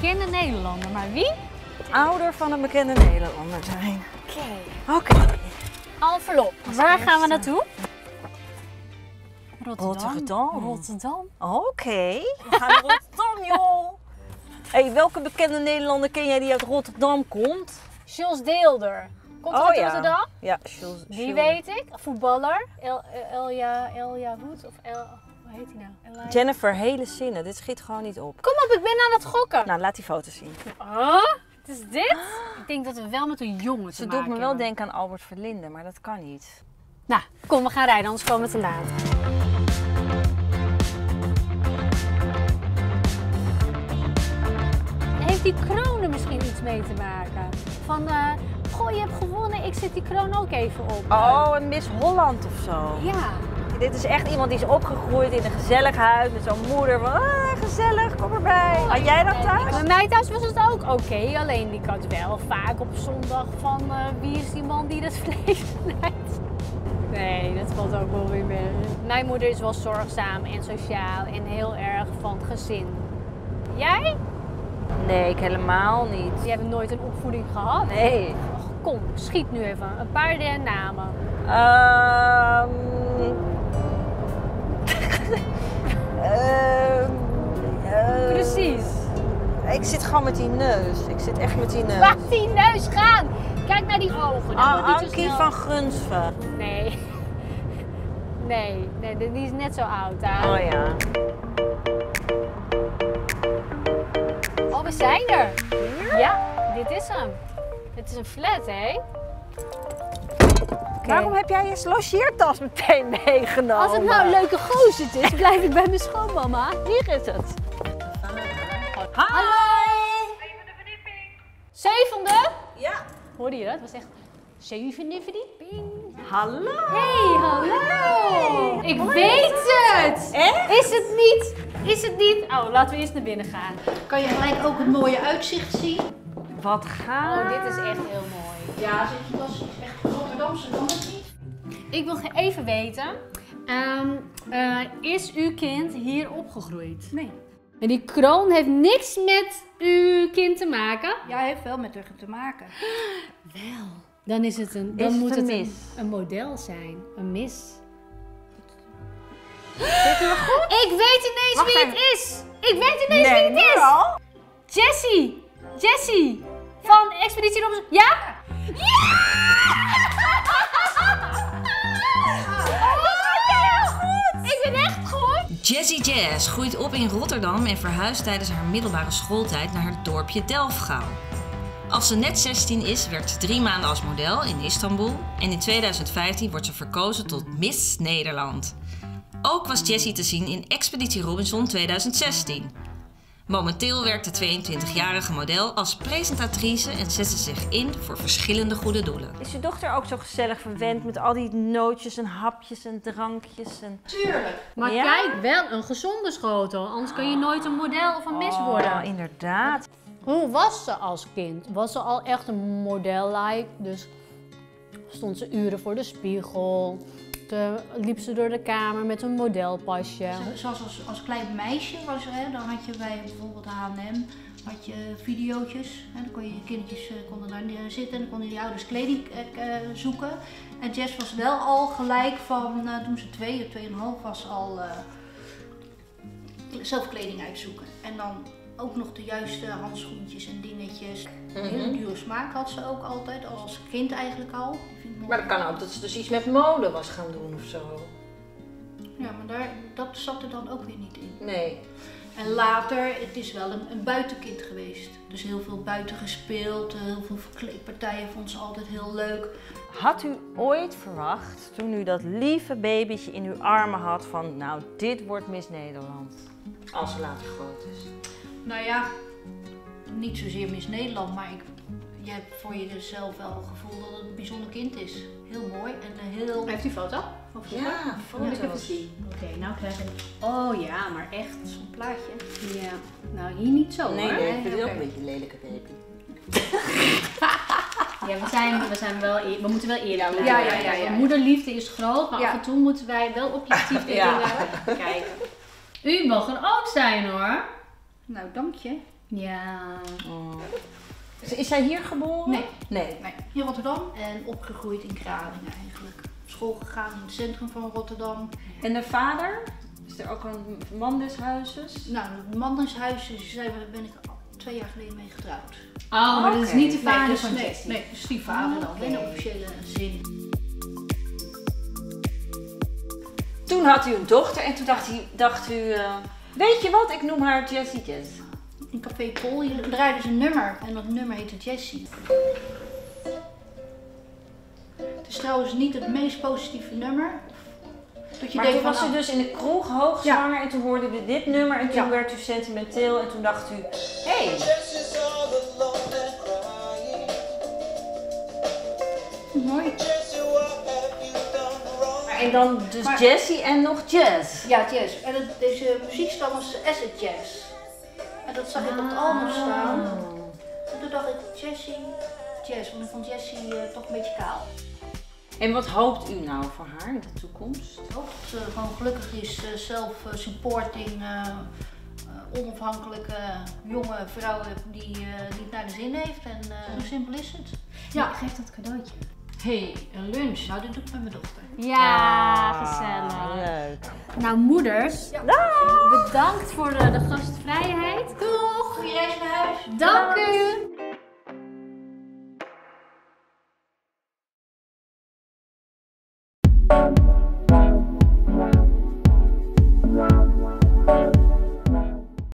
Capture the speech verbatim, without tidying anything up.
bekende Nederlander, maar wie? Ouder van een bekende Nederlander zijn. Oké. Oké. Okay. Envelop. Waar gaan we naartoe? Rotterdam. Rotterdam. Rotterdam. Oké. Okay. We gaan naar Rotterdam, joh. Hey, welke bekende Nederlander ken jij die uit Rotterdam komt? Jules Deelder. Komt oh, uit ja. Rotterdam? Ja, Jules. Die Jules. weet ik. Voetballer. El, Elja, Elja Wood of El, hoe heet die nou? Elja... Jennifer, hele zinnen. Dit schiet gewoon niet op. Kom op, ik ben aan het gokken. Nou, laat die foto zien. Oh, wat is dit? Ik denk dat we wel met een jongen te Ze maken doet me wel hebben. denken aan Albert Verlinde, maar dat kan niet. Nou, kom, we gaan rijden, anders komen we te laat. Heeft die kroon er misschien iets mee te maken? Van, uh, goh, je hebt gewonnen, ik zet die kroon ook even op. Oh, een Miss Holland of zo. Ja. Dit is echt iemand die is opgegroeid in een gezellig huis met zo'n moeder van, ah, gezellig, kom erbij. Oh, Had jij dat thuis? Bij mij thuis was het ook oké, okay, alleen ik had wel vaak op zondag van uh, wie is die man die dat vlees snijdt. Nee, dat valt ook wel weer mee. Mijn moeder is wel zorgzaam en sociaal en heel erg van het gezin. Jij? Nee, ik helemaal niet. Jij hebt nooit een opvoeding gehad? Nee. Och, kom, schiet nu even. Een paar der namen. Um... um... um... Precies. Ik zit gewoon met die neus. Ik zit echt met die neus. Laat die neus gaan! Kijk naar die ogen. Ah, Ankie van Gunsven. Nee. Nee, nee, die is net zo oud. Hè? Oh ja. Oh, we zijn er. Ja, dit is hem. Het is een flat, hè? Okay. Waarom heb jij je logeertas meteen meegenomen? Als het nou een leuke gozer is, blijf ik bij mijn schoonmama. Hier is het. Hi! Zevende verdieping. Zevende? Ja. Hoorde je dat? Het was echt zevende verdieping. Hallo! Hey, hallo! Ik weet het! Echt? Is het niet? Is het niet? Oh, laten we eerst naar binnen gaan. Kan je gelijk ook het mooie uitzicht zien? Wat gaaf! Oh, dit is echt heel mooi. Ja, dat is fantastisch. Echt Rotterdamse kan het niet. Ik wil even weten, um, uh, is uw kind hier opgegroeid? Nee. En die kroon heeft niks met uw kind te maken? Ja, hij heeft wel met haar te maken. Wel. Dan is het een, dan Is het moet een het een, mis? een model zijn. Een mis. Zit u nog goed? Ik weet ineens Wacht wie even. het is! Ik weet ineens Nee, wie het nu is! al? Jessie! Jessie! Van Expeditie Robinson. Ja? Ja! Ik ben echt goed! Jessie Jazz groeit op in Rotterdam en verhuist tijdens haar middelbare schooltijd naar het dorpje Delfgauw. Als ze net zestien is, werkt ze drie maanden als model in Istanbul en in tweeduizend vijftien wordt ze verkozen tot Miss Nederland. Ook was Jessie te zien in Expeditie Robinson tweeduizend zestien. Momenteel werkt de tweeëntwintigjarige model als presentatrice en zet ze zich in voor verschillende goede doelen. Is je dochter ook zo gezellig verwend met al die nootjes en hapjes en drankjes? En... Tuurlijk. Maar Ja? kijk, wel een gezonde schotel. Anders kun je nooit een model of een mis worden. Oh, inderdaad. Hoe was ze als kind? Was ze al echt een model-like? Dus stond ze uren voor de spiegel? Te, liep ze door de kamer met een modelpasje? Zoals als, als klein meisje was er, hè, dan had je bij bijvoorbeeld H en M had je videootjes. Hè, dan kon je, je kindertjes uh, konden daar zitten en dan konden die ouders kleding uh, zoeken. En Jess was wel al gelijk van, uh, toen ze twee of tweeënhalf was, al uh, zelf kleding uitzoeken. En dan ook nog de juiste handschoentjes en dingetjes. Een hele dure smaak had ze ook altijd, als kind eigenlijk al. Vind ik Maar dat kan ook dat ze dus iets met mode was gaan doen of zo. Ja, maar daar, dat zat er dan ook weer niet in. Nee. En later, het is wel een, een buitenkind geweest. Dus heel veel buiten gespeeld, heel veel verkleedpartijen vond ze altijd heel leuk. Had u ooit verwacht, toen u dat lieve babytje in uw armen had, van nou, dit wordt Miss Nederland? Als ze later groot is. Nou ja, niet zozeer Miss Nederland, maar ik, je hebt voor jezelf wel het gevoel dat het een bijzonder kind is. Heel mooi en heel... Heeft u foto? Ja, Wil ik even zien? Oké, okay, nou krijg ik... Oh ja, maar echt. Zo'n plaatje. Ja, nou hier niet zo Nee, hoor. nee, ik vind het oké. ook een beetje een lelijke baby. Ja, we zijn, we zijn wel eer, we moeten wel eerlijk blijven. Ja, ja, ja, ja, ja. Moederliefde is groot, maar Ja. af en toe moeten wij wel objectief de Ja. dingen kijken. U mag er ook zijn hoor. Nou, dank je. Ja. Oh. Is, is zij hier geboren? Nee. Nee. Nee, in Rotterdam en opgegroeid in Kralingen eigenlijk. Op school gegaan in het centrum van Rotterdam. En de vader? Is er ook een man des huizes? Nou, de man is huis, dus daar ben ik al twee jaar geleden mee getrouwd. Oh, maar dat is niet de Nee, vader dus, van nee, Jessie. nee, dus die vader dan, Oké. in de officiële zin. Toen had u een dochter en toen dacht u, dacht u uh, weet je wat, ik noem haar Jessie Jess. In Café Pol hier draaide ze een nummer en dat nummer heette Jessie. Het is trouwens niet het meest positieve nummer. Dat je Maar denkt toen was van, u nou, dus in de kroeg hoogzwanger en toen hoorde u dit nummer en toen Ja. werd u sentimenteel en toen dacht u, hé, hey, mooi. en dan dus Maar- Jessie en nog Jazz. Ja, jazz. En het, deze muziekstijl was acid jazz. En dat zag ik op het album staan. En toen dacht ik, Jessie, jazz. Want ik vond Jessie uh, toch een beetje kaal. En wat hoopt u nou voor haar in de toekomst? Ik hoop dat ze gewoon gelukkig is, uh, self-supporting, uh, uh, onafhankelijke jonge vrouw die, uh, die het naar de zin heeft. En uh, zo simpel is het. Ja, geef dat cadeautje. Hey, een lunch. Nou, dit doe ik met mijn dochter. Ja, gezellig. Leuk. Nou, moeders, Ja. bedankt voor de, de gastvrijheid. Doeg! Goeie reis naar huis. Dank u!